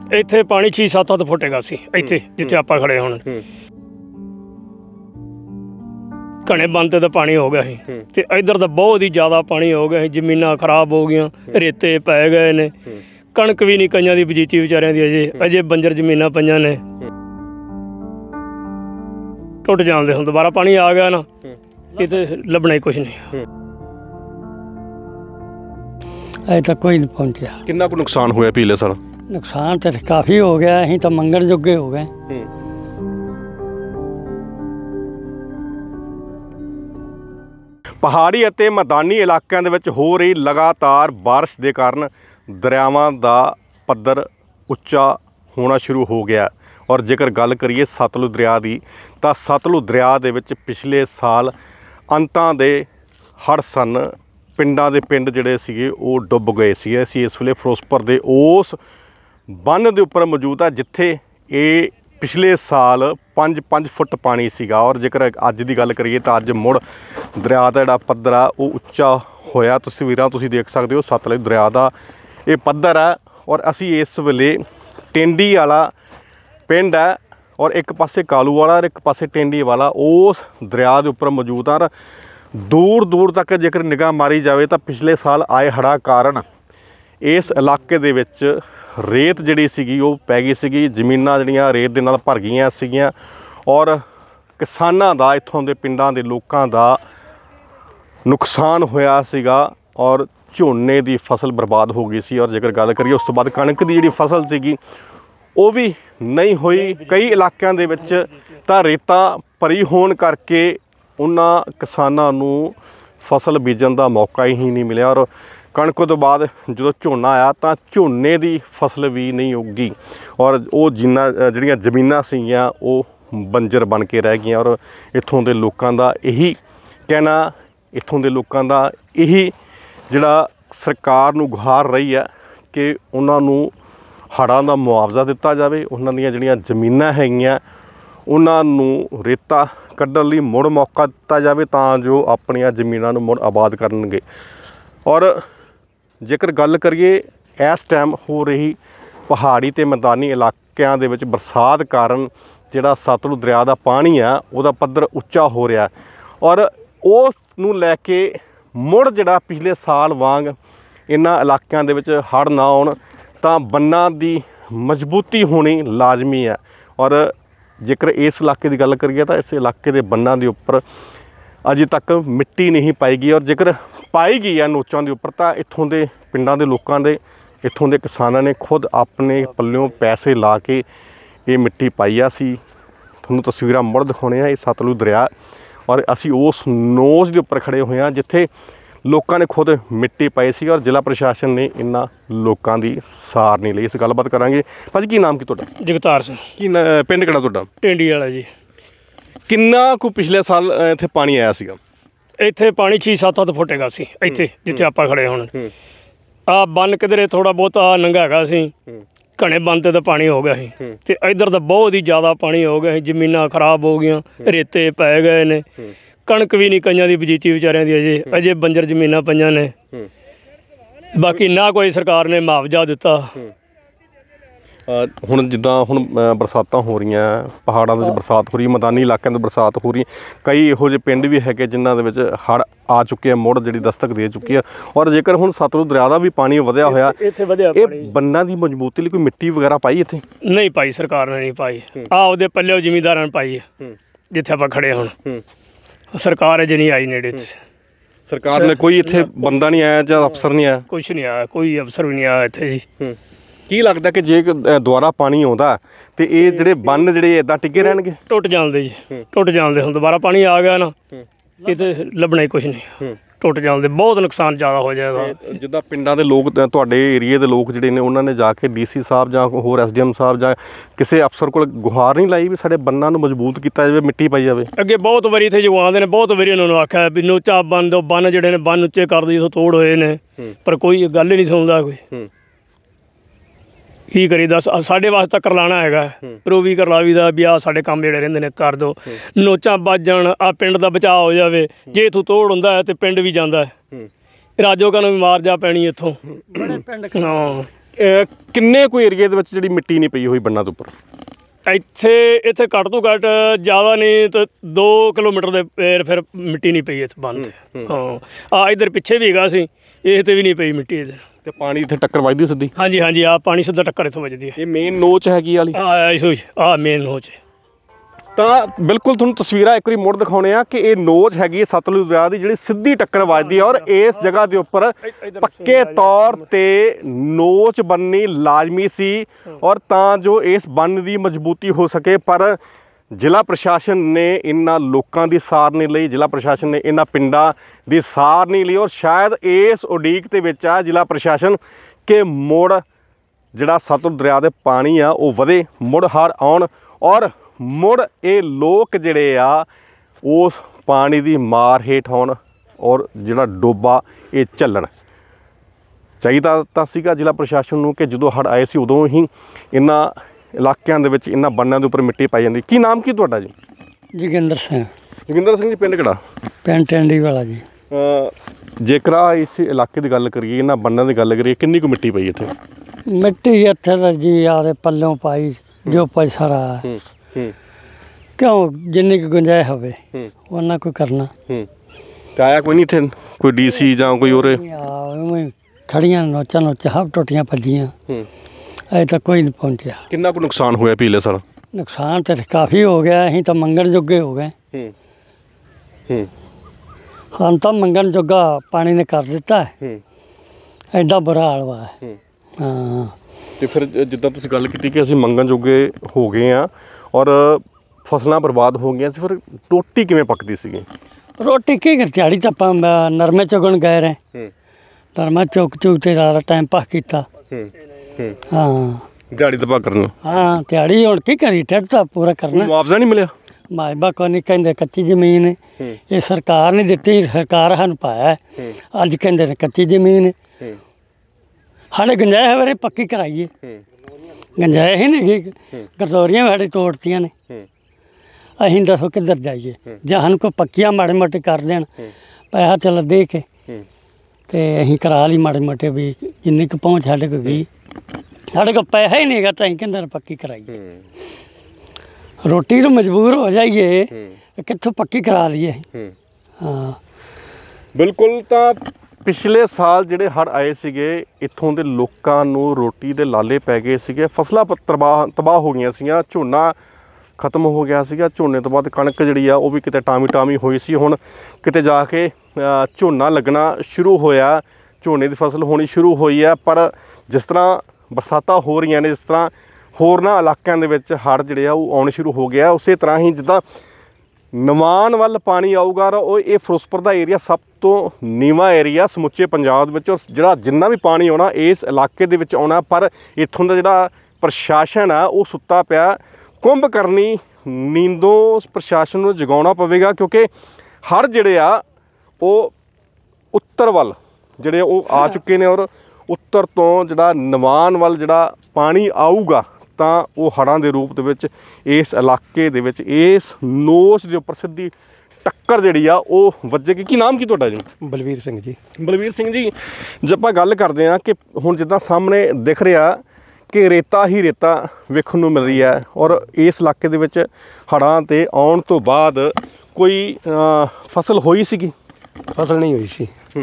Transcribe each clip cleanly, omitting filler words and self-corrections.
ਇੱਥੇ ਪਾਣੀ 6-7 ਫੁੱਟ ਹੈਗਾ ਸੀ ਇੱਥੇ ਜਿੱਥੇ ਆਪਾਂ ਖੜੇ ਹੁਣ ਘਣੇ ਬੰਦ ਤੇ ਤਾਂ ਪਾਣੀ ਹੋ ਗਿਆ ਸੀ ਤੇ ਇੱਧਰ ਤਾਂ ਬਹੁਤ ਹੀ ਜ਼ਿਆਦਾ ਪਾਣੀ ਹੋ ਗਿਆ ਸੀ। ਜ਼ਮੀਨਾਂ ਖਰਾਬ ਹੋ ਗਈਆਂ, ਰੇਤੇ ਪੈ ਗਏ ਨੇ, ਕਣਕ ਵੀ ਨਹੀਂ ਕਈਆਂ ਦੀ ਬਗੀਚੀ ਵਿਚਾਰਿਆਂ ਦੀ ਅਜੇ ਬੰਜਰ ਜ਼ਮੀਨਾਂ ਪਈਆਂ ਨੇ। ਟੁੱਟ ਜਾਂਦੇ ਹੁਣ ਦੁਬਾਰਾ ਪਾਣੀ ਆ ਗਿਆ ਨਾ ਇਹ ਤੇ ਲੱਭਣਾ ਹੀ ਕੁਛ ਨਹੀਂ। ਅਜੇ ਤੱਕ ਕੋਈ ਨਹੀਂ ਪਹੁੰਚਿਆ। ਕਿੰਨਾ ਕੁ ਨੁਕਸਾਨ ਹੋਇਆ ਪਿਛਲੇ ਸਾਲ? ਨੁਕਸਾਨ ਤਾਂ ਕਾਫੀ ਹੋ ਗਿਆ, ਅਸੀਂ ਤਾਂ ਮੰਗਣ ਜੋਗੇ ਹੋ ਗਏ। ਪਹਾੜੀ ਅਤੇ ਮੈਦਾਨੀ ਇਲਾਕਿਆਂ ਦੇ ਵਿੱਚ ਹੋ ਰਹੀ ਲਗਾਤਾਰ ਬਾਰਿਸ਼ ਦੇ ਕਾਰਨ ਦਰਿਆਵਾਂ ਦਾ ਪੱਧਰ ਉੱਚਾ ਹੋਣਾ ਸ਼ੁਰੂ ਹੋ ਗਿਆ। ਔਰ ਜੇਕਰ ਗੱਲ ਕਰੀਏ ਸਤਲੁਜ ਦਰਿਆ ਦੀ ਤਾਂ ਸਤਲੁਜ ਦਰਿਆ ਦੇ ਵਿੱਚ ਪਿਛਲੇ ਸਾਲ ਅੰਤਾਂ ਦੇ ਹੜ੍ਹ ਸਨ। ਪਿੰਡਾਂ ਦੇ ਪਿੰਡ ਜਿਹੜੇ ਸੀਗੇ ਉਹ ਡੁੱਬ ਗਏ ਸੀ। ਅਸੀਂ ਇਸ ਵੇਲੇ ਫਿਰੋਜ਼ਪੁਰ ਦੇ ਉਸ ਬੰਨ੍ਹ ਦੇ ਉੱਪਰ ਮੌਜੂਦ ਆ ਜਿੱਥੇ ਇਹ ਪਿਛਲੇ ਸਾਲ 5 ਫੁੱਟ ਪਾਣੀ ਸੀਗਾ। ਔਰ ਜੇਕਰ ਅੱਜ ਦੀ ਗੱਲ ਕਰੀਏ ਤਾਂ ਅੱਜ ਮੁੜ ਦਰਿਆ ਦਾ ਜਿਹੜਾ ਪੱਧਰ ਆ ਉਹ ਉੱਚਾ ਹੋਇਆ। ਤਸਵੀਰਾਂ ਤੁਸੀਂ ਦੇਖ ਸਕਦੇ ਹੋ ਸਤਲੁਜ ਦਰਿਆ ਦਾ ਇਹ ਪੱਧਰ ਹੈ। ਔਰ ਅਸੀਂ ਇਸ ਵੇਲੇ ਟੈਂਡੀ ਵਾਲਾ ਪਿੰਡ ਹੈ ਔਰ ਇੱਕ ਪਾਸੇ ਕਾਲੂ ਵਾਲਾ ਔਰ ਇੱਕ ਪਾਸੇ ਟੈਂਡੀ ਵਾਲਾ ਉਸ ਦਰਿਆ ਦੇ ਉੱਪਰ ਮੌਜੂਦ ਆ। ਦੂਰ ਦੂਰ ਤੱਕ ਜੇਕਰ ਨਿਗਾਹ ਮਾਰੀ ਜਾਵੇ ਤਾਂ ਪਿਛਲੇ ਸਾਲ ਆਏ ਹੜ੍ਹਾਂ ਕਾਰਨ ਇਸ ਇਲਾਕੇ ਦੇ ਵਿੱਚ ਰੇਤ ਜਿਹੜੀ ਸੀਗੀ ਉਹ ਪੈ ਗਈ ਸੀਗੀ। ਜ਼ਮੀਨਾਂ ਜਿਹੜੀਆਂ ਰੇਤ ਦੇ ਨਾਲ ਭਰ ਗਈਆਂ ਸੀਗੀਆਂ ਔਰ ਕਿਸਾਨਾਂ ਦਾ ਇੱਥੋਂ ਦੇ ਪਿੰਡਾਂ ਦੇ ਲੋਕਾਂ ਦਾ ਨੁਕਸਾਨ ਹੋਇਆ ਸੀਗਾ ਔਰ ਝੋਨੇ ਦੀ ਫਸਲ ਬਰਬਾਦ ਹੋ ਗਈ ਸੀ। ਔਰ ਜੇਕਰ ਗੱਲ ਕਰੀਏ ਉਸ ਤੋਂ ਬਾਅਦ ਕਣਕ ਦੀ ਜਿਹੜੀ ਫਸਲ ਸੀਗੀ ਉਹ ਵੀ ਨਹੀਂ ਹੋਈ। ਕਈ ਇਲਾਕਿਆਂ ਦੇ ਵਿੱਚ ਤਾਂ ਰੇਤਾਂ ਭਰੀ ਹੋਣ ਕਰਕੇ ਉਹਨਾਂ ਕਿਸਾਨਾਂ ਨੂੰ ਫਸਲ ਬੀਜਣ ਦਾ ਮੌਕਾ ਹੀ ਨਹੀਂ ਮਿਲਿਆ। ਔਰ ਕਣਕ ਤੋਂ ਬਾਅਦ ਜਦੋਂ ਝੋਨਾ ਆਇਆ ਤਾਂ ਝੋਨੇ ਦੀ ਫਸਲ ਵੀ ਨਹੀਂ ਉੱਗੀ ਔਰ ਉਹ ਜਿਹੜੀਆਂ ਜ਼ਮੀਨਾਂ ਸੀਗੀਆਂ ਉਹ ਬੰਜਰ ਬਣ ਕੇ ਰਹਿ ਗਈਆਂ। ਔਰ ਇੱਥੋਂ ਦੇ ਲੋਕਾਂ ਦਾ ਇਹੀ ਕਹਿਣਾ, ਇੱਥੋਂ ਦੇ ਲੋਕਾਂ ਦਾ ਇਹੀ ਜਿਹੜਾ ਸਰਕਾਰ ਨੂੰ ਗੁਹਾਰ ਰਹੀ ਹੈ ਕਿ ਉਹਨਾਂ ਨੂੰ ਹੜ੍ਹਾਂ ਦਾ ਮੁਆਵਜ਼ਾ ਦਿੱਤਾ ਜਾਵੇ। ਉਹਨਾਂ ਦੀਆਂ ਜਿਹੜੀਆਂ ਜ਼ਮੀਨਾਂ ਹੈਗੀਆਂ ਉਹਨਾਂ ਨੂੰ ਰੇਤਾ ਕੱਢਣ ਲਈ ਮੁੜ ਮੌਕਾ ਦਿੱਤਾ ਜਾਵੇ ਤਾਂ ਜੋ ਆਪਣੀਆਂ ਜ਼ਮੀਨਾਂ ਨੂੰ ਮੁੜ ਆਬਾਦ ਕਰਨਗੇ। ਔਰ ਜੇਕਰ ਗੱਲ ਕਰੀਏ ਇਸ ਟਾਈਮ ਹੋ ਰਹੀ ਪਹਾੜੀ ਅਤੇ ਮੈਦਾਨੀ ਇਲਾਕਿਆਂ ਦੇ ਵਿੱਚ ਬਰਸਾਤ ਕਾਰਨ ਜਿਹੜਾ ਸਤਲੁਜ ਦਰਿਆ ਦਾ ਪਾਣੀ ਆ ਉਹਦਾ ਪੱਧਰ ਉੱਚਾ ਹੋ ਰਿਹਾ ਔਰ ਉਸ ਨੂੰ ਲੈ ਕੇ ਮੁੜ ਜਿਹੜਾ ਪਿਛਲੇ ਸਾਲ ਵਾਂਗ ਇਹਨਾਂ ਇਲਾਕਿਆਂ ਦੇ ਵਿੱਚ ਹੜ੍ਹ ਨਾ ਆਉਣ ਤਾਂ ਬੰਨਾਂ ਦੀ ਮਜ਼ਬੂਤੀ ਹੋਣੀ ਲਾਜ਼ਮੀ ਹੈ। ਔਰ ਜੇਕਰ ਇਸ ਇਲਾਕੇ ਦੀ ਗੱਲ ਕਰੀਏ ਤਾਂ ਇਸ ਇਲਾਕੇ ਦੇ ਬੰਨਾਂ ਦੇ ਉੱਪਰ ਅਜੇ ਤੱਕ ਮਿੱਟੀ ਨਹੀਂ ਪਾਈ ਗਈ ਔਰ ਜੇਕਰ ਪਾਈ ਗਈ ਹੈ ਨੋਚਾਂ ਦੇ ਉੱਪਰ ਤਾਂ ਇੱਥੋਂ ਦੇ ਪਿੰਡਾਂ ਦੇ ਲੋਕਾਂ ਦੇ ਇੱਥੋਂ ਦੇ ਕਿਸਾਨਾਂ ਨੇ ਖੁਦ ਆਪਣੇ ਪੱਲਿਓਂ ਪੈਸੇ ਲਾ ਕੇ ਇਹ ਮਿੱਟੀ ਪਾਈ ਆ। ਸੀ ਤੁਹਾਨੂੰ ਤਸਵੀਰਾਂ ਮੁੜ ਦਿਖਾਉਣੇ ਆ ਇਹ ਸਤਲੁਜ ਦਰਿਆ ਔਰ ਅਸੀਂ ਉਸ ਨੋਚ ਦੇ ਉੱਪਰ ਖੜੇ ਹੋਏ ਹਾਂ ਜਿੱਥੇ ਲੋਕਾਂ ਨੇ ਖੁਦ ਮਿੱਟੀ ਪਾਈ ਸੀ ਔਰ ਜ਼ਿਲ੍ਹਾ ਪ੍ਰਸ਼ਾਸਨ ਨੇ ਇਹਨਾਂ ਲੋਕਾਂ ਦੀ ਸਾਰ ਨਹੀਂ ਲਈ। ਇਸ ਗੱਲਬਾਤ ਕਰਾਂਗੇ। ਭਾਜੀ ਕੀ ਨਾਮ ਕੀ ਤੁਹਾਡਾ? ਜਗਤਾਰ ਸਿੰਘ। ਕੀ ਪਿੰਡ ਕਿਹੜਾ ਤੁਹਾਡਾ? ਟੈਂਡੀ ਵਾਲਾ ਜੀ। ਕਿੰਨਾ ਕੁ ਪਿਛਲੇ ਸਾਲ ਇੱਥੇ ਪਾਣੀ ਆਇਆ ਸੀਗਾ? ਇੱਥੇ ਪਾਣੀ 6-7 ਫੁੱਟ ਹੈਗਾ ਸੀ ਇੱਥੇ ਜਿੱਥੇ ਆਪਾਂ ਖੜੇ ਹੁਣ ਆਹ ਬੰਨ ਕਿਧਰੇ ਥੋੜ੍ਹਾ ਬਹੁਤਾ ਨੰਗਾ ਹੈਗਾ ਸੀ। ਘਣੇ ਬੰਦ ਤੇ ਤਾਂ ਪਾਣੀ ਹੋ ਗਿਆ ਸੀ ਤੇ ਇੱਧਰ ਤਾਂ ਬਹੁਤ ਹੀ ਜ਼ਿਆਦਾ ਪਾਣੀ ਹੋ ਗਿਆ ਸੀ। ਜ਼ਮੀਨਾਂ ਖਰਾਬ ਹੋ ਗਈਆਂ, ਰੇਤੇ ਪੈ ਗਏ ਨੇ, ਕਣਕ ਵੀ ਨਹੀਂ ਕਈਆਂ ਦੀ ਬਗੀਚੀ ਵਿਚਾਰਿਆਂ ਦੀ ਅਜੇ ਬੰਜਰ ਜ਼ਮੀਨਾਂ ਪਈਆਂ ਨੇ। ਬਾਕੀ ਨਾ ਕੋਈ ਸਰਕਾਰ ਨੇ ਮੁਆਵਜ਼ਾ ਦਿੱਤਾ। ਹੁਣ ਜਿੱਦਾਂ ਹੁਣ ਬਰਸਾਤਾਂ ਹੋ ਰਹੀਆਂ ਪਹਾੜਾਂ ਦੇ ਵਿੱਚ ਬਰਸਾਤ ਹੋ ਰਹੀ, ਮੈਦਾਨੀ ਇਲਾਕਿਆਂ 'ਚ ਬਰਸਾਤ ਹੋ ਰਹੀ, ਕਈ ਇਹੋ ਜਿਹੇ ਪਿੰਡ ਵੀ ਹੈਗੇ ਜਿਨ੍ਹਾਂ ਦੇ ਵਿੱਚ ਹੜ੍ਹ ਆ ਚੁੱਕੇ ਆ, ਮੁੜ ਜਿਹੜੀ ਦਸਤਕ ਦੇ ਚੁੱਕੀ ਆ। ਔਰ ਜੇਕਰ ਹੁਣ ਸਤਲੁਜ ਦਰਿਆ ਦਾ ਵੀ ਪਾਣੀ ਵਧਿਆ ਹੋਇਆ ਇਹ ਬੰਨਾਂ ਦੀ ਮਜ਼ਬੂਤੀ ਲਈ ਕੋਈ ਮਿੱਟੀ ਵਗੈਰਾ ਪਾਈ ਇੱਥੇ? ਨਹੀਂ ਪਾਈ, ਸਰਕਾਰ ਨੇ ਨਹੀਂ ਪਾਈ। ਉਹਦੇ ਪੱਲਿਓ ਜ਼ਿਮੀਂਦਾਰਾਂ ਨੇ ਪਾਈ ਹੈ ਜਿੱਥੇ ਆਪਾਂ ਖੜੇ ਹੁਣ। ਸਰਕਾਰ ਅਜੇ ਨਹੀਂ ਆਈ ਨੇੜੇ। ਸਰਕਾਰ ਨੇ ਕੋਈ ਇੱਥੇ ਬੰਦਾ ਨਹੀਂ ਆਇਆ ਜਾਂ ਅਫਸਰ ਨਹੀਂ ਆਇਆ? ਕੁਛ ਨਹੀਂ ਆਇਆ, ਕੋਈ ਅਫਸਰ ਵੀ ਨਹੀਂ ਆਇਆ ਇੱਥੇ ਜੀ। ਕੀ ਲੱਗਦਾ ਕਿ ਜੇ ਦੁਬਾਰਾ ਪਾਣੀ ਆਉਂਦਾ ਤੇ ਇਹ ਜਿਹੜੇ ਬੰਨ ਜਿਹੜੇ ਇੱਦਾਂ ਟਿੱਕੇ ਰਹਿਣਗੇ? ਟੁੱਟ ਜਾਂਦੇ ਜੀ, ਟੁੱਟ ਜਾਂਦੇ। ਹੁਣ ਦੁਬਾਰਾ ਪਾਣੀ ਆ ਗਿਆ ਨਾ ਇਹ ਤੇ ਲੱਭਣਾ ਹੀ ਕੁਛ ਨਹੀਂ। ਟੁੱਟ ਜਾਂਦੇ, ਬਹੁਤ ਨੁਕਸਾਨ ਜ਼ਿਆਦਾ ਹੋ ਜਾਏਗਾ। ਜਿੱਦਾਂ ਪਿੰਡਾਂ ਦੇ ਲੋਕ ਤੁਹਾਡੇ ਏਰੀਏ ਦੇ ਲੋਕ ਜਿਹੜੇ ਨੇ ਉਹਨਾਂ ਨੇ ਜਾ ਕੇ ਡੀਸੀ ਸਾਹਿਬ ਜਾਂ ਹੋਰ ਐਸਡੀਐਮ ਸਾਹਿਬ ਜਾਂ ਕਿਸੇ ਅਫਸਰ ਕੋਲ ਗੁਹਾਰ ਨਹੀਂ ਲਾਈ ਵੀ ਸਾਡੇ ਬੰਨਾਂ ਨੂੰ ਮਜ਼ਬੂਤ ਕੀਤਾ ਜਾਵੇ, ਮਿੱਟੀ ਪਾਈ ਜਾਵੇ? ਅੱਗੇ ਬਹੁਤ ਵਾਰੀ ਇੱਥੇ ਜਗਵਾਉਂਦੇ ਨੇ, ਬਹੁਤ ਵਾਰੀ ਉਹਨਾਂ ਨੂੰ ਆਖਿਆ ਵੀ ਨੋਚਾ ਬੰਨ ਦਿਓ, ਬੰਨ ਜਿਹੜੇ ਨੇ ਬੰਨ ਉੱਚੇ ਕਰ ਦਿਓ ਜਿੱਥੋਂ ਤੋੜ ਹੋਏ ਨੇ, ਪਰ ਕੋਈ ਗੱਲ ਹੀ ਨਹੀਂ ਸੁਣਦਾ। ਕੋਈ ਕੀ ਕਰੀ ਦੱਸ? ਸਾਡੇ ਵਾਸਤੇ ਤਾਂ ਕਰਲਾਣਾ ਹੈਗਾ, ਪਰ ਉਹ ਵੀ ਕਰਲਾਵੀ ਦਾ ਵੀ ਆਹ ਸਾਡੇ ਕੰਮ ਜਿਹੜੇ ਰਹਿੰਦੇ ਨੇ ਕਰ ਦਿਓ, ਨੋਚਾਂ ਵੱਜ ਜਾਣ, ਆਹ ਪਿੰਡ ਦਾ ਬਚਾਅ ਹੋ ਜਾਵੇ। ਜੇ ਇੱਥੋਂ ਤੋੜ ਹੁੰਦਾ ਹੈ ਤਾਂ ਪਿੰਡ ਵੀ ਜਾਂਦਾ ਹੈ। ਰਾਜੋਗਾ ਨੂੰ ਵੀ ਮਾਰ ਜਾ ਪੈਣੀ ਇੱਥੋਂ। ਹਾਂ ਕਿੰਨੇ ਕੋਈ ਏਰੀਏ ਦੇ ਵਿੱਚ ਜਿਹੜੀ ਮਿੱਟੀ ਨਹੀਂ ਪਈ ਹੋਈ ਬੰਨਾਂ ਦੇ ਉੱਪਰ? ਇੱਥੇ ਘੱਟ ਤੋਂ ਘੱਟ ਜ਼ਿਆਦਾ ਨਹੀਂ ਤਾਂ 2 ਕਿਲੋਮੀਟਰ ਦੇ ਫਿਰ ਮਿੱਟੀ ਨਹੀਂ ਪਈ ਇੱਥੇ ਬੰਨ 'ਤੇ। ਹਾਂ ਇੱਧਰ ਪਿੱਛੇ ਵੀ ਹੈਗਾ ਸੀ, ਇਹ 'ਤੇ ਵੀ ਨਹੀਂ ਪਈ ਮਿੱਟੀ ਇੱਧਰ। ਤੇ ਪਾਣੀ ਇੱਥੇ ਟੱਕਰ ਵੱਜਦੀ ਸਿੱਧੀ? ਹਾਂਜੀ ਹਾਂਜੀ, ਪਾਣੀ ਸਿੱਧਾ ਟੱਕਰ ਇੱਥੋਂ ਵੱਜਦੀ ਹੈ। ਇਹ ਮੇਨ ਨੋਚ ਹੈਗੀ ਵਾਲੀ? ਮੇਨ ਨੋਚ ਹੈ। ਤਾਂ ਬਿਲਕੁਲ ਤੁਹਾਨੂੰ ਤਸਵੀਰਾਂ ਇੱਕ ਵਾਰੀ ਮੁੜ ਦਿਖਾਉਣੇ ਆ ਕਿ ਇਹ ਨੋਚ ਹੈਗੀ ਸਤਲੁਜ ਦਰਿਆ ਦੀ ਜਿਹੜੀ ਸਿੱਧੀ ਟੱਕਰ ਵੱਜਦੀ ਹੈ ਔਰ ਇਸ ਜਗ੍ਹਾ ਦੇ ਉੱਪਰ ਪੱਕੇ ਤੌਰ ਤੇ ਨੋਚ ਬਣਨੀ ਲਾਜ਼ਮੀ ਸੀ ਔਰ ਤਾਂ ਜੋ ਇਸ ਬੰਨ ਦੀ ਮਜ਼ਬੂਤੀ ਹੋ ਸਕੇ। ਪਰ ਜ਼ਿਲ੍ਹਾ ਪ੍ਰਸ਼ਾਸਨ ਨੇ ਇਹਨਾਂ ਲੋਕਾਂ ਦੀ ਸਾਰ ਨਹੀਂ ਲਈ, ਜ਼ਿਲ੍ਹਾ ਪ੍ਰਸ਼ਾਸਨ ਨੇ ਇਹਨਾਂ ਪਿੰਡਾਂ ਦੀ ਸਾਰ ਨਹੀਂ ਲਈ ਔਰ ਸ਼ਾਇਦ ਇਸ ਉਡੀਕ ਦੇ ਵਿੱਚ ਆ ਜ਼ਿਲ੍ਹਾ ਪ੍ਰਸ਼ਾਸਨ ਕਿ ਮੁੜ ਜਿਹੜਾ ਸਤਲੁਜ ਦਰਿਆ ਦੇ ਪਾਣੀ ਆ ਉਹ ਵਧੇ, ਮੁੜ ਹੜ੍ਹ ਆਉਣ ਔਰ ਮੁੜ ਇਹ ਲੋਕ ਜਿਹੜੇ ਆ ਉਸ ਪਾਣੀ ਦੀ ਮਾਰ ਹੇਠ ਆਉਣ ਔਰ ਜਿਹੜਾ ਡੋਬਾ ਇਹ ਝੱਲਣ। ਚਾਹੀਦਾ ਤਾਂ ਸੀਗਾ ਜ਼ਿਲ੍ਹਾ ਪ੍ਰਸ਼ਾਸਨ ਨੂੰ ਕਿ ਜਦੋਂ ਹੜ੍ਹ ਆਏ ਸੀ ਉਦੋਂ ਹੀ ਇਹਨਾਂ ਇਲਾਕਿਆਂ ਦੇ ਵਿੱਚ ਇਹਨਾਂ ਬੰਨਾਂ ਦੇ ਉੱਪਰ ਮਿੱਟੀ ਪਾਈ ਜਾਂਦੀ। ਕੀ ਨਾਮ ਕੀ ਤੁਹਾਡਾ ਜੀ? ਜੋਗਿੰਦਰ ਸਿੰਘ। ਜੋਗਿੰਦਰ ਸਿੰਘ ਜੀ, ਪਿੰਡ ਕਿਹੜਾ? ਪਿੰਡ ਟੈਂਡੀ ਵਾਲਾ ਜੀ। ਜੇਕਰ ਇਸ ਇਲਾਕੇ ਦੀ ਗੱਲ ਕਰੀਏ, ਇਹਨਾਂ ਬੰਨਾਂ ਦੀ ਗੱਲ ਕਰੀਏ, ਕਿੰਨੀ ਕੁ ਮਿੱਟੀ ਪਈ ਇੱਥੇ? ਮਿੱਟੀ ਇੱਥੇ ਤਾਂ ਜੀ ਆਦੇ ਪੱਲੋਂ ਪਾਈ ਜੋ ਪਾਈ ਸਾਰਾ ਕਿਉਂ ਜਿੰਨੀ ਕੁ ਗੁੰਜਾਇਸ਼ ਹੋਵੇ ਉਹਨਾਂ ਕੋਈ ਕਰਨਾ। ਤੇ ਆਇਆ ਕੋਈ ਨਹੀਂ ਇੱਥੇ? ਕੋਈ ਡੀਸੀ ਜਾਂ ਕੋਈ ਹੋਰ? ਖੜੀਆਂ ਨੋਚਾਂ ਹੱਬ ਟੁੱਟੀਆਂ ਭੱਜੀਆਂ, ਅਜੇ ਤੱਕ ਕੋਈ ਨਹੀਂ ਪਹੁੰਚਿਆ। ਕਿੰਨਾ ਕੁ ਨੁਕਸਾਨ ਹੋਇਆ ਪਿਛਲੇ ਸਾਲ? ਨੁਕਸਾਨ ਤਾਂ ਕਾਫੀ ਹੋ ਗਿਆ, ਅਸੀਂ ਤਾਂ ਮੰਗਣ ਜੋਗੇ ਹੋ ਗਏ। ਹਾਂ ਤਾਂ ਮੰਗਣ ਜੋਗਾ ਪਾਣੀ ਨੇ ਕਰ ਦਿੱਤਾ, ਐਡਾ ਬੁਰਾ ਹਾਲ ਵਾ। ਹਾਂ ਤੇ ਫਿਰ ਜਿੱਦਾਂ ਤੁਸੀਂ ਗੱਲ ਕੀਤੀ ਕਿ ਅਸੀਂ ਮੰਗਣ ਜੋਗੇ ਹੋ ਗਏ ਆ ਔਰ ਫਸਲਾਂ ਬਰਬਾਦ ਹੋ ਗਈਆਂ ਸੀ, ਫਿਰ ਰੋਟੀ ਕਿਵੇਂ ਪੱਕਦੀ ਸੀਗੀ? ਰੋਟੀ ਕੀ ਕਰ ਦਿਹਾੜੀ ਤਾਂ ਆਪਾਂ ਨਰਮੇ ਚੁਗਣ ਗਏ ਰਹੇ, ਨਰਮਾ ਚੁੱਕ ਤੇ ਸਾਰਾ ਟਾਈਮ ਪਾਸ ਕੀਤਾ। ਹਾਂ ਦਿਹਾੜੀ ਦਪਾ ਕਰਨਾ। ਹਾਂ ਦਿਹਾੜੀ ਹੁਣ ਕੀ ਕਰੀ, ਢਿੱਡ ਤਾਂ ਪੂਰਾ ਕਰਨਾ। ਮੁਆਵਜ਼ਾ ਨਹੀਂ ਮਿਲਿਆ? ਮਾਇਬਾ ਕੋ ਨਹੀਂ ਕਹਿੰਦੇ ਕੱਚੀ ਜ਼ਮੀਨ ਹੈ, ਇਹ ਸਰਕਾਰ ਨੇ ਦਿੱਤੀ, ਸਰਕਾਰ ਸਾਨੂੰ ਪਾਇਆ। ਅੱਜ ਕਹਿੰਦੇ ਨੇ ਕੱਚੀ ਜ਼ਮੀਨ ਹੈ, ਸਾਡੇ ਗੁੰਜਾਇਸ਼ ਬਾਰੇ ਪੱਕੀ ਕਰਾਈਏ। ਗੁੰਜਾਇਸ਼ ਹੀ ਨਹੀਂ, ਗਰਦੌਰੀਆਂ ਵੀ ਸਾਡੇ ਤੋੜਤੀਆਂ ਨੇ। ਅਸੀਂ ਦੱਸੋ ਕਿੱਧਰ ਜਾਈਏ? ਜਾਂ ਸਾਨੂੰ ਕੋਈ ਪੱਕੀਆਂ ਮਾੜੇ ਮੋਟੇ ਕਰ ਦੇਣ, ਪੈਸਾ ਚੱਲ ਦੇ ਕੇ ਤੇ ਅਸੀਂ ਕਰਾ ਲਈ ਮਾੜੇ ਮੋਟੇ, ਵੀ ਜਿੰਨੀ ਕੁ ਪਹੁੰਚ ਸਾਡੇ ਕੋਲ ਗਈ। ਸਾਡੇ ਕੋਲ ਪੈਸਾ ਹੀ ਨਹੀਂ ਹੈਗਾ ਤਾਂ ਅਸੀਂ ਕਹਿੰਦੇ ਪੱਕੀ ਕਰਾਈਏ। ਰੋਟੀ ਨੂੰ ਮਜਬੂਰ ਹੋ ਜਾਈਏ, ਕਿੱਥੋਂ ਪੱਕੀ ਕਰਾ ਲਈਏ? ਹਾਂ ਬਿਲਕੁਲ। ਤਾਂ ਪਿਛਲੇ ਸਾਲ ਜਿਹੜੇ ਹੜ੍ਹ ਆਏ ਸੀਗੇ, ਇੱਥੋਂ ਦੇ ਲੋਕਾਂ ਨੂੰ ਰੋਟੀ ਦੇ ਲਾਲੇ ਪੈ ਗਏ ਸੀਗੇ, ਫਸਲਾਂ ਤਬਾਹ ਹੋ ਗਈਆਂ ਸੀਗੀਆਂ, ਝੋਨਾ ਖਤਮ ਹੋ ਗਿਆ ਸੀਗਾ। ਝੋਨੇ ਤੋਂ ਬਾਅਦ ਕਣਕ ਜਿਹੜੀ ਆ ਉਹ ਵੀ ਕਿਤੇ ਟਾਮੀ ਹੋਈ ਸੀ, ਹੁਣ ਕਿਤੇ ਜਾ ਕੇ ਝੋਨਾ ਲੱਗਣਾ ਸ਼ੁਰੂ ਹੋਇਆ, ਝੋਨੇ ਦੀ ਫਸਲ ਹੋਣੀ ਸ਼ੁਰੂ ਹੋਈ ਆ। ਪਰ ਜਿਸ ਤਰ੍ਹਾਂ ਬਰਸਾਤਾਂ ਹੋ ਰਹੀਆਂ ਨੇ, ਜਿਸ ਤਰ੍ਹਾਂ ਹੋਰਨਾਂ ਇਲਾਕਿਆਂ ਦੇ ਵਿੱਚ ਹੜ੍ਹ ਜਿਹੜੇ ਆ ਉਹ ਆਉਣੇ ਸ਼ੁਰੂ ਹੋ ਗਿਆ, ਉਸੇ ਤਰ੍ਹਾਂ ਹੀ ਜਿੱਦਾਂ ਨਵਾਨ ਵੱਲ ਪਾਣੀ ਆਊਗਾ, ਉਹ ਇਹ ਫਿਰੋਜ਼ਪੁਰ ਦਾ ਏਰੀਆ ਸਭ ਤੋਂ ਨੀਵਾਂ ਏਰੀਆ ਸਮੁੱਚੇ ਪੰਜਾਬ ਵਿੱਚ, ਔਰ ਜਿਹੜਾ ਜਿੰਨਾ ਵੀ ਪਾਣੀ ਆਉਣਾ ਇਸ ਇਲਾਕੇ ਦੇ ਵਿੱਚ ਆਉਣਾ। ਪਰ ਇੱਥੋਂ ਦਾ ਜਿਹੜਾ ਪ੍ਰਸ਼ਾਸਨ ਆ ਉਹ ਸੁੱਤਾ ਪਿਆ। ਕੁੰਭ ਕਰਨੀ ਨੀਂਦੋਂ ਉਸ ਪ੍ਰਸ਼ਾਸਨ ਨੂੰ ਜਗਾਉਣਾ ਪਵੇਗਾ, ਕਿਉਂਕਿ ਹੜ੍ਹ ਜਿਹੜੇ ਆ ਉਹ ਉੱਤਰ ਵੱਲ ਜਿਹੜੇ ਉਹ ਆ ਚੁੱਕੇ ਨੇ ਔਰ ਉੱਤਰ ਤੋਂ ਜਿਹੜਾ ਨਵਾਨ ਵੱਲ ਜਿਹੜਾ ਪਾਣੀ ਆਊਗਾ ਤਾਂ ਉਹ ਹੜ੍ਹਾਂ ਦੇ ਰੂਪ ਦੇ ਵਿੱਚ ਇਸ ਇਲਾਕੇ ਦੇ ਵਿੱਚ ਇਸ ਨੋਚ ਦੇ ਉੱਪਰ ਸਿੱਧੀ ਟੱਕਰ ਜਿਹੜੀ ਆ ਉਹ ਵੱਜੇਗੀ। ਕੀ ਨਾਮ ਕੀ ਤੁਹਾਡਾ ਜੀ? ਬਲਵੀਰ ਸਿੰਘ ਜੀ। ਬਲਵੀਰ ਸਿੰਘ ਜੀ, ਜੇ ਆਪਾਂ ਗੱਲ ਕਰਦੇ ਹਾਂ ਕਿ ਹੁਣ ਜਿੱਦਾਂ ਸਾਹਮਣੇ ਦਿਖ ਰਿਹਾ ਕਿ ਰੇਤਾ ਹੀ ਰੇਤਾ ਵੇਖਣ ਨੂੰ ਮਿਲ ਰਹੀ ਹੈ ਔਰ ਇਸ ਇਲਾਕੇ ਦੇ ਵਿੱਚ ਹੜ੍ਹਾਂ ਤੇ ਆਉਣ ਤੋਂ ਬਾਅਦ ਕੋਈ ਫਸਲ ਹੋਈ ਸੀਗੀ? ਫਸਲ ਨਹੀਂ ਹੋਈ ਸੀ,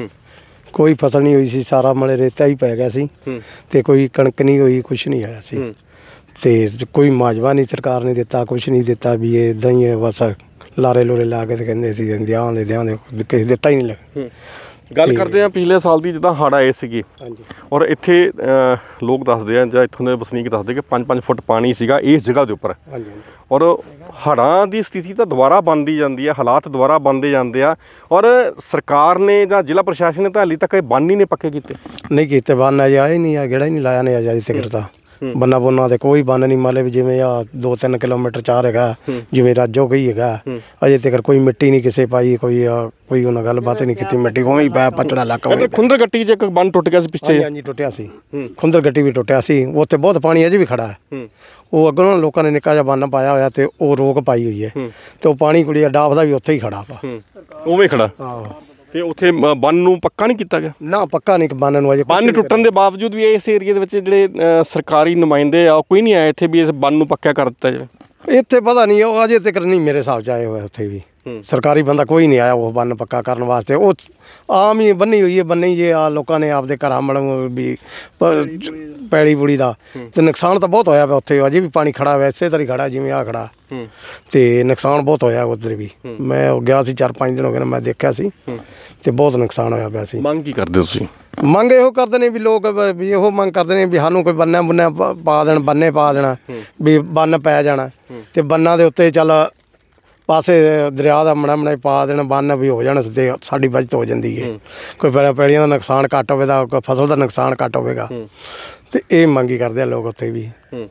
ਕੋਈ ਫਸਲ ਨਹੀਂ ਹੋਈ ਸੀ, ਸਾਰਾ ਮਲੇ ਰੇਤਾ ਹੀ ਪੈ ਗਿਆ ਸੀ ਤੇ ਕੋਈ ਕਣਕ ਨਹੀਂ ਹੋਈ, ਕੁਛ ਨਹੀਂ ਆਇਆ ਸੀ ਤੇ ਕੋਈ ਮਾਜਵਾ ਨਹੀਂ ਸਰਕਾਰ ਨੇ ਦਿੱਤਾ, ਕੁਛ ਨਹੀਂ ਦਿੱਤਾ। ਵੀ ਇਹ ਇੱਦਾਂ ਹੀ ਬਸ ਲਾਰੇ ਲੋਰੇ ਲਾ ਕੇ ਤੇ ਕਹਿੰਦੇ ਸੀ ਦਿਆਂਦੇ ਕਿਸੇ ਦਿੱਤਾ ਹੀ ਨਹੀਂ ਲੱਗ। ਗੱਲ ਕਰਦੇ ਹਾਂ ਪਿਛਲੇ ਸਾਲ ਦੀ, ਜਿੱਦਾਂ ਹੜ੍ਹ ਆਏ ਸੀਗੇ ਔਰ ਇੱਥੇ ਲੋਕ ਦੱਸਦੇ ਆ ਜਾਂ ਇੱਥੋਂ ਦੇ ਵਸਨੀਕ ਦੱਸਦੇ ਕਿ 5-5 ਫੁੱਟ ਪਾਣੀ ਸੀਗਾ ਇਸ ਜਗ੍ਹਾ ਦੇ ਉੱਪਰ ਔਰ ਹੜ੍ਹਾਂ ਦੀ ਸਥਿਤੀ ਤਾਂ ਦੁਬਾਰਾ ਬਣਦੀ ਜਾਂਦੀ ਹੈ, ਹਾਲਾਤ ਦੁਬਾਰਾ ਬਣਦੇ ਜਾਂਦੇ ਆ ਔਰ ਸਰਕਾਰ ਨੇ ਜਾਂ ਜ਼ਿਲ੍ਹਾ ਪ੍ਰਸ਼ਾਸਨ ਨੇ ਤਾਂ ਹਾਲੇ ਤੱਕ ਇਹ ਬੰਨ ਹੀ ਨਹੀਂ ਪੱਕੇ ਕੀਤੇ। ਨਹੀਂ ਕੀਤੇ ਬੰਨ, ਅਜੇ ਆਏ ਨਹੀਂ ਆ, ਗੇੜਾ ਹੀ ਨਹੀਂ ਲਾਇਆ ਨੇ ਅਜੇ ਤੱਕ ਤਾਂ। ਬੰਨਾ ਬੁੰਨਾ ਤੇ ਕੋਈ ਬੰਨ ਨਹੀਂ, ਮਤਲਬ ਜਿਵੇਂ ਆ 2-3 ਕਿਲੋਮੀਟਰ ਚਾਰ ਹੈਗਾ, ਜਿਵੇਂ ਰਾਜੋ ਕਈ ਹੈਗਾ, ਅਜੇ ਤੱਕ ਕੋਈ ਮਿੱਟੀ ਨਹੀਂ ਕਿਸੇ ਪਾਈ, ਕੋਈ ਉਹਨਾਂ ਗੱਲਬਾਤ ਨਹੀਂ ਕੀਤੀ। ਮਿੱਟੀ ਉਵੇਂ ਪੈ ਪਚੜਾ ਇਲਾਕਾ। ਖੁੰਦਰ ਗੱਟੀ 'ਚ ਇੱਕ ਬੰਨ ਟੁੱਟ ਗਿਆ ਸੀ ਪਿੱਛੇ। ਹਾਂਜੀ ਟੁੱਟਿਆ ਸੀ, ਖੁੰਦਰ ਗੱਟੀ ਵੀ ਟੁੱਟਿਆ ਸੀ, ਉੱਥੇ ਬਹੁਤ ਪਾਣੀ ਅਜੇ ਵੀ ਖੜਾ ਹੈ। ਉਹ ਅੱਗੋਂ ਲੋਕਾਂ ਨੇ ਨਿੱਕਾ ਜਿਹਾ ਬੰਨ ਪਾਇਆ ਹੋਇਆ ਤੇ ਉਹ ਰੋਕ ਪਾਈ ਹੋਈ ਹੈ ਤੇ ਉਹ ਪਾਣੀ ਕੁੜੀ ਡਾਫ ਦਾ ਵੀ ਉੱਥੇ ਹੀ ਖੜਾ ਵਾ, ਉਵੇਂ ਖੜਾ। ਤੇ ਉੱਥੇ ਬੰਨ ਨੂੰ ਪੱਕਾ ਨਹੀਂ ਕੀਤਾ ਗਿਆ? ਨਾ ਪੱਕਾ ਨਹੀਂ ਬੰਨ ਨੂੰ ਅਜੇ ਕੁਛ ਬੰਨ ਨਹੀਂ ਟੁੱਟਣ ਦੇ ਬਾਵਜੂਦ ਵੀ ਇਸ ਏਰੀਏ ਦੇ ਵਿੱਚ ਜਿਹੜੇ ਸਰਕਾਰੀ ਨੁਮਾਇੰਦੇ ਆ, ਕੋਈ ਨਹੀਂ ਆਇਆ ਇੱਥੇ ਵੀ ਇਸ ਬੰਨ ਨੂੰ ਪੱਕਾ ਕਰ ਦਿੱਤਾ ਜਾਵੇ? ਇੱਥੇ ਪਤਾ ਨਹੀਂ, ਉਹ ਅਜੇ ਤੱਕ ਨਹੀਂ ਮੇਰੇ ਹਿਸਾਬ 'ਚ ਆਏ ਹੋਏ ਉੱਥੇ ਵੀ ਸਰਕਾਰੀ ਬੰਦਾ ਕੋਈ ਨਹੀਂ ਆਇਆ ਉਹ ਬੰਨ ਪੱਕਾ ਕਰਨ ਵਾਸਤੇ। ਉਹ ਆਮ ਹੀ ਬੰਨੀ ਹੋਈ ਹੈ, ਬੰਨੀ ਜੇ ਆ ਲੋਕਾਂ ਨੇ ਆਪਦੇ ਘਰਾਂ ਮਲੋਂ ਵੀ ਪੈਲੀ ਪੁੜੀ ਦਾ ਤੇ ਨੁਕਸਾਨ ਤਾਂ ਬਹੁਤ ਹੋਇਆ ਵਾ ਉੱਥੇ। ਅਜੇ ਵੀ ਪਾਣੀ ਖੜਾ ਹੋਇਆ, ਇਸੇ ਤਰ੍ਹਾਂ ਖੜਾ ਜਿਵੇਂ ਆ ਖੜਾ, ਤੇ ਨੁਕਸਾਨ ਬਹੁਤ ਹੋਇਆ ਉੱਧਰ ਵੀ। ਮੈਂ ਗਿਆ ਸੀ 4-5 ਦਿਨ ਹੋ ਗਏ ਨੇ, ਮੈਂ ਦੇਖਿਆ ਸੀ ਤੇ ਬਹੁਤ ਨੁਕਸਾਨ ਹੋਇਆ ਪਿਆ ਸੀ। ਮੰਗ ਕੀ ਕਰਦੇ ਹੋ ਤੁਸੀਂ? ਮੰਗ ਇਹੋ ਕਰਦੇ ਨੇ ਵੀ ਲੋਕ ਵੀ ਇਹੋ ਮੰਗ ਕਰਦੇ ਨੇ ਵੀ ਸਾਨੂੰ ਕੋਈ ਬੰਨਾ ਬੁੰਨਾ ਪਾ ਦੇਣ, ਬੰਨੇ ਪਾ ਦੇਣਾ, ਵੀ ਬੰਨ ਪੈ ਜਾਣਾ ਤੇ ਬੰਨਾਂ ਦੇ ਉੱਤੇ ਚੱਲ ਪਾਸੇ ਦਰਿਆ ਦਾ ਮਣਾ ਪਾ ਦੇਣ, ਬੰਨ ਵੀ ਹੋ ਜਾਣ ਸਿੱਧੇ, ਸਾਡੀ ਬਚਤ ਹੋ ਜਾਂਦੀ ਹੈ। ਕੋਈ ਪੈਲੀਆਂ ਦਾ ਨੁਕਸਾਨ ਘੱਟ ਹੋਵੇਗਾ, ਕੋਈ ਫਸਲ ਦਾ ਨੁਕਸਾਨ ਘੱਟ ਹੋਵੇਗਾ, ਤੇ ਇਹ ਮੰਗ ਹੀ ਕਰਦੇ ਆ ਲੋਕ ਉੱਥੇ ਵੀ।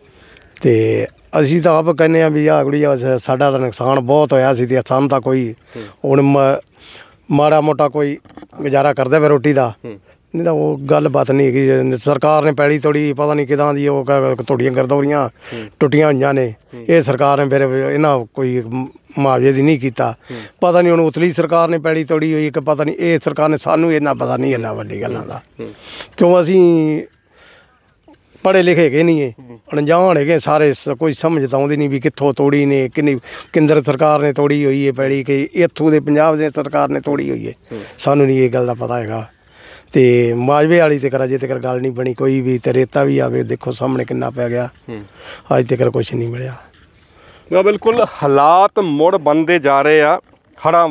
ਤੇ ਅਸੀਂ ਤਾਂ ਆਪ ਕਹਿੰਦੇ ਹਾਂ ਵੀ ਆਹ ਕੁੜੀ ਸਾਡਾ ਤਾਂ ਨੁਕਸਾਨ ਬਹੁਤ ਹੋਇਆ ਸੀ ਤੇ ਸਾਨੂੰ ਤਾਂ ਕੋਈ ਹੁਣ ਮਾੜਾ ਮੋਟਾ ਕੋਈ ਗੁਜ਼ਾਰਾ ਕਰਦੇ ਵੇ ਰੋਟੀ ਦਾ, ਨਹੀਂ ਤਾਂ ਉਹ ਗੱਲਬਾਤ ਨਹੀਂ ਹੈਗੀ। ਸਰਕਾਰ ਨੇ ਪੈਲੀ ਤੋੜੀ, ਪਤਾ ਨਹੀਂ ਕਿਦਾਂ ਦੀ ਉਹ ਤੁਹਾਡੀਆਂ ਗਰਦੌਰੀਆਂ ਟੁੱਟੀਆਂ ਹੋਈਆਂ ਨੇ। ਇਹ ਸਰਕਾਰ ਨੇ ਫਿਰ ਇਹਨਾਂ ਕੋਈ ਮੁਆਵਜ਼ੇ ਦੀ ਨਹੀਂ ਕੀਤਾ, ਪਤਾ ਨਹੀਂ ਹੁਣ ਉਤਲੀ ਸਰਕਾਰ ਨੇ ਪੈਲੀ ਤੋੜੀ ਹੋਈ ਕਿ ਪਤਾ ਨਹੀਂ ਇਹ ਸਰਕਾਰ ਨੇ, ਸਾਨੂੰ ਇੰਨਾ ਪਤਾ ਨਹੀਂ ਇੰਨਾ ਵੱਡੀ ਗੱਲਾਂ ਦਾ, ਕਿਉਂ ਅਸੀਂ ਪੜ੍ਹੇ ਲਿਖੇ ਹੈਗੇ ਨਹੀਂ ਹੈ, ਅਣਜਾਣ ਹੈਗੇ ਸਾਰੇ, ਕੋਈ ਸਮਝ ਤਾਂ ਆਉਂਦੀ ਨਹੀਂ ਵੀ ਕਿੱਥੋਂ ਤੋੜੀ ਨੇ, ਕਿੰਨੀ ਕੇਂਦਰ ਸਰਕਾਰ ਨੇ ਤੋੜੀ ਹੋਈ ਹੈ ਪੈਲੀ ਕਿ ਇੱਥੋਂ ਦੇ ਪੰਜਾਬ ਦੇ ਸਰਕਾਰ ਨੇ ਤੋੜੀ ਹੋਈ ਹੈ, ਸਾਨੂੰ ਨਹੀਂ ਇਹ ਗੱਲ ਦਾ ਪਤਾ ਹੈਗਾ। ਤੇ ਮੁਆਵਜ਼ੇ ਵਾਲੀ ਤੇ ਅਜੇ ਤੱਕ ਗੱਲ ਨਹੀਂ ਬਣੀ ਕੋਈ ਵੀ। ਤੇ ਰੇਤਾ ਵੀ ਆਵੇ ਦੇਖੋ ਸਾਹਮਣੇ ਕਿੰਨਾ ਪੈ ਗਿਆ, ਅੱਜ ਤੱਕ ਕੁਛ ਨਹੀਂ ਮਿਲਿਆ। ਬਿਲਕੁਲ ਹਾਲਾਤ ਮੁੜ ਬਣਦੇ ਜਾ ਰਹੇ ਆ ਹੜ੍ਹਾਂ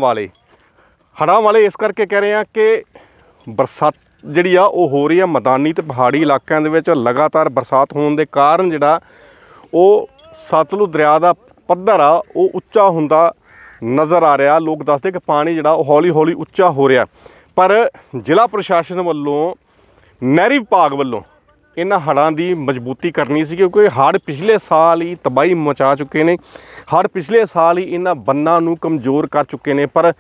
ਵਾਲੇ ਇਸ ਕਰਕੇ ਕਹਿ ਰਹੇ ਆ ਕਿ ਬਰਸਾਤ ਜਿਹੜੀ ਆ ਉਹ ਹੋ ਰਹੀ ਆ ਮੈਦਾਨੀ ਤੇ ਪਹਾੜੀ ਇਲਾਕਿਆਂ ਦੇ ਵਿੱਚ। ਲਗਾਤਾਰ ਬਰਸਾਤ ਹੋਣ ਦੇ ਕਾਰਨ ਜਿਹੜਾ ਉਹ ਸਤਲੁਜ ਦਰਿਆ ਦਾ ਪੱਧਰ ਆ ਉਹ ਉੱਚਾ ਹੁੰਦਾ ਨਜ਼ਰ ਆ ਰਿਹਾ। ਲੋਕ ਦੱਸਦੇ ਕਿ ਪਾਣੀ ਜਿਹੜਾ ਉਹ ਹੌਲੀ ਹੌਲੀ ਉੱਚਾ ਹੋ ਰਿਹਾ, ਪਰ ਜ਼ਿਲ੍ਹਾ ਪ੍ਰਸ਼ਾਸਨ ਵੱਲੋਂ, ਨਹਿਰੀ ਵਿਭਾਗ ਵੱਲੋਂ ਇਹਨਾਂ ਹੜ੍ਹਾਂ ਦੀ ਮਜ਼ਬੂਤੀ ਕਰਨੀ ਸੀ, ਕਿਉਂਕਿ ਹੜ੍ਹ ਪਿਛਲੇ ਸਾਲ ਹੀ ਤਬਾਹੀ ਮਚਾ ਚੁੱਕੇ ਨੇ। ਹੜ੍ਹ ਪਿਛਲੇ ਸਾਲ ਹੀ ਇਹਨਾਂ ਬੰਨਾਂ ਨੂੰ ਕਮਜ਼ੋਰ ਕਰ ਚੁੱਕੇ ਨੇ, ਪਰ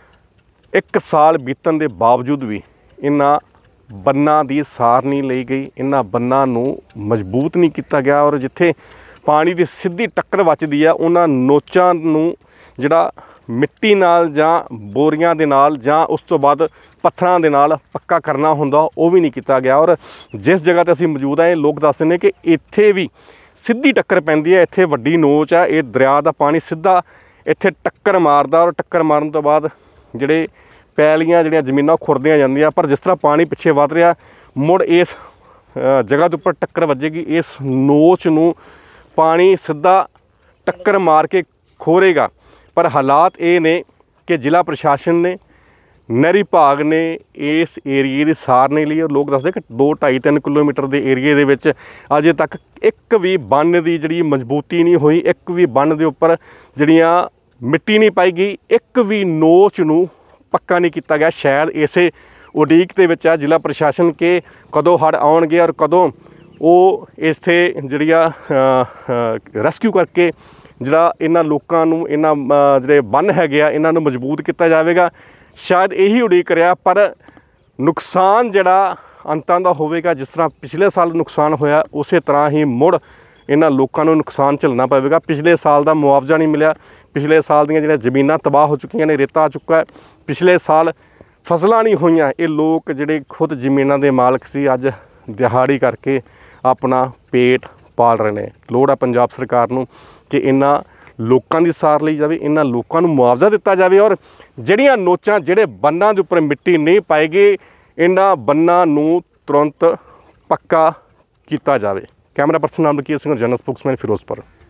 1 ਸਾਲ ਬੀਤਣ ਦੇ ਬਾਵਜੂਦ ਵੀ ਇਹਨਾਂ ਬੰਨਾਂ ਦੀ ਸਾਰ ਨਹੀਂ ਲਈ ਗਈ, ਇਹਨਾਂ ਬੰਨਾਂ ਨੂੰ ਮਜ਼ਬੂਤ ਨਹੀਂ ਕੀਤਾ ਗਿਆ। ਔਰ ਜਿੱਥੇ ਪਾਣੀ ਦੀ ਸਿੱਧੀ ਟੱਕਰ ਵੱਜਦੀ ਆ, ਉਹਨਾਂ ਨੋਚਾਂ ਨੂੰ ਜਿਹੜਾ ਮਿੱਟੀ ਨਾਲ ਜਾਂ ਬੋਰੀਆਂ ਦੇ ਨਾਲ ਜਾਂ ਉਸ ਤੋਂ ਬਾਅਦ ਪੱਥਰਾਂ ਦੇ ਨਾਲ ਪੱਕਾ ਕਰਨਾ ਹੁੰਦਾ, ਉਹ ਵੀ ਨਹੀਂ ਕੀਤਾ ਗਿਆ। ਔਰ ਜਿਸ ਜਗ੍ਹਾ 'ਤੇ ਅਸੀਂ ਮੌਜੂਦ ਹਾਂ, ਇਹ ਲੋਕ ਦੱਸਦੇ ਨੇ ਕਿ ਇੱਥੇ ਵੀ ਸਿੱਧੀ ਟੱਕਰ ਪੈਂਦੀ ਹੈ, ਇੱਥੇ ਵੱਡੀ ਨੋਚ ਹੈ, ਇਹ ਦਰਿਆ ਦਾ ਪਾਣੀ ਸਿੱਧਾ ਇੱਥੇ ਟੱਕਰ ਮਾਰਦਾ, ਔਰ ਟੱਕਰ ਮਾਰਨ ਤੋਂ ਬਾਅਦ ਜਿਹੜੇ ਪੈਲੀਆਂ ਜਿਹੜੀਆਂ ਜ਼ਮੀਨਾਂ ਖੁਰਦੀਆਂ ਜਾਂਦੀਆਂ। ਪਰ ਜਿਸ ਤਰ੍ਹਾਂ ਪਾਣੀ ਪਿੱਛੇ ਵੱਧ ਰਿਹਾ, ਮੁੜ ਇਸ ਜਗ੍ਹਾ ਦੇ ਉੱਪਰ ਟੱਕਰ ਵੱਜੇਗੀ, ਇਸ ਨੋਚ ਨੂੰ ਪਾਣੀ ਸਿੱਧਾ ਟੱਕਰ ਮਾਰ ਕੇ ਖੋਰੇਗਾ। ਪਰ ਹਾਲਾਤ ਇਹ ਨੇ ਕਿ ਜ਼ਿਲ੍ਹਾ ਪ੍ਰਸ਼ਾਸਨ ਨੇ, ਨਹਿਰੀ ਵਿਭਾਗ ਨੇ ਇਸ ਏਰੀਏ ਦੀ ਸਾਰ ਨਹੀਂ ਲਈ। ਔਰ ਲੋਕ ਦੱਸਦੇ ਕਿ 2-2.5-3 ਕਿਲੋਮੀਟਰ ਦੇ ਏਰੀਏ ਦੇ ਵਿੱਚ ਅਜੇ ਤੱਕ ਇੱਕ ਵੀ ਬੰਨ ਦੀ ਜਿਹੜੀ ਮਜ਼ਬੂਤੀ ਨਹੀਂ ਹੋਈ, ਇੱਕ ਵੀ ਬੰਨ ਦੇ ਉੱਪਰ ਜਿਹੜੀਆਂ ਮਿੱਟੀ ਨਹੀਂ ਪਾਈ ਗਈ, ਇੱਕ ਵੀ ਨੋਚ ਨੂੰ ਪੱਕਾ ਨਹੀਂ ਕੀਤਾ ਗਿਆ। ਸ਼ਾਇਦ ਇਸੇ ਉਡੀਕ ਦੇ ਵਿੱਚ ਆ ਜ਼ਿਲ੍ਹਾ ਪ੍ਰਸ਼ਾਸਨ ਕਿ ਕਦੋਂ ਹੜ੍ਹ ਆਉਣਗੇ ਔਰ ਕਦੋਂ ਉਹ ਇੱਥੇ ਜਿਹੜੀਆਂ ਰੈਸਕਿਊ ਕਰਕੇ ਜਿਹੜਾ ਇਹਨਾਂ ਲੋਕਾਂ ਨੂੰ, ਇਹਨਾਂ ਜਿਹੜੇ ਬੰਨ ਹੈਗੇ ਆ, ਇਹਨਾਂ ਨੂੰ ਮਜ਼ਬੂਤ ਕੀਤਾ ਜਾਵੇਗਾ। ਸ਼ਾਇਦ ਇਹੀ ਉਡੀਕ ਰਿਹਾ, ਪਰ ਨੁਕਸਾਨ ਜਿਹੜਾ ਅੰਤਾਂ ਦਾ ਹੋਵੇਗਾ। ਜਿਸ ਤਰ੍ਹਾਂ ਪਿਛਲੇ ਸਾਲ ਨੁਕਸਾਨ ਹੋਇਆ, ਉਸੇ ਤਰ੍ਹਾਂ ਹੀ ਮੁੜ ਇਹਨਾਂ ਲੋਕਾਂ ਨੂੰ ਨੁਕਸਾਨ ਝੱਲਣਾ ਪਵੇਗਾ। ਪਿਛਲੇ ਸਾਲ ਦਾ ਮੁਆਵਜ਼ਾ ਨਹੀਂ ਮਿਲਿਆ, ਪਿਛਲੇ ਸਾਲ ਦੀਆਂ ਜਿਹੜੀਆਂ ਜ਼ਮੀਨਾਂ ਤਬਾਹ ਹੋ ਚੁੱਕੀਆਂ ਨੇ, ਰੇਤਾ ਆ ਚੁੱਕਾ ਹੈ, ਪਿਛਲੇ ਸਾਲ ਫਸਲਾਂ ਨਹੀਂ ਹੋਈਆਂ। ਇਹ ਲੋਕ ਜਿਹੜੇ ਖੁਦ ਜ਼ਮੀਨਾਂ ਦੇ ਮਾਲਕ ਸੀ, ਅੱਜ ਦਿਹਾੜੀ ਕਰਕੇ ਆਪਣਾ ਪੇਟ ਪਾਲ ਰਹੇ ਨੇ। ਲੋੜ ਆ ਪੰਜਾਬ ਸਰਕਾਰ ਨੂੰ ਕਿ ਇਹਨਾਂ ਲੋਕਾਂ ਦੀ ਸਾਰ ਲਈ ਜਾਵੇ, ਇਹਨਾਂ ਲੋਕਾਂ ਨੂੰ ਮੁਆਵਜ਼ਾ ਦਿੱਤਾ ਜਾਵੇ, ਔਰ ਜਿਹੜੀਆਂ ਨੋਚਾਂ, ਜਿਹੜੇ ਬੰਨਾਂ ਦੇ ਉੱਪਰ ਮਿੱਟੀ ਨਹੀਂ ਪਾਏਗੀ, ਇਹਨਾਂ ਬੰਨਾਂ ਨੂੰ ਤੁਰੰਤ ਪੱਕਾ ਕੀਤਾ ਜਾਵੇ। ਕੈਮਰਾ ਪਰਸਨ ਨਾਮ ਲਕੀਰ ਸਿੰਘ, ਜਨਰਲ ਸਪੋਕਸਮੈਨ, ਫਿਰੋਜ਼ਪੁਰ।